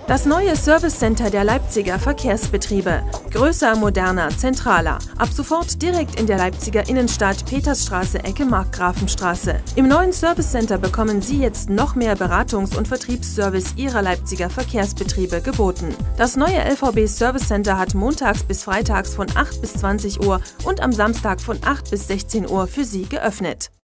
Das neue Service Center der Leipziger Verkehrsbetriebe. Größer, moderner, zentraler. Ab sofort direkt in der Leipziger Innenstadt, Petersstraße, Ecke Markgrafenstraße. Im neuen Service Center bekommen Sie jetzt noch mehr Beratungs- und Vertriebsservice Ihrer Leipziger Verkehrsbetriebe geboten. Das neue LVB Service Center hat montags bis freitags von 8 bis 20 Uhr und am Samstag von 8 bis 16 Uhr für Sie geöffnet.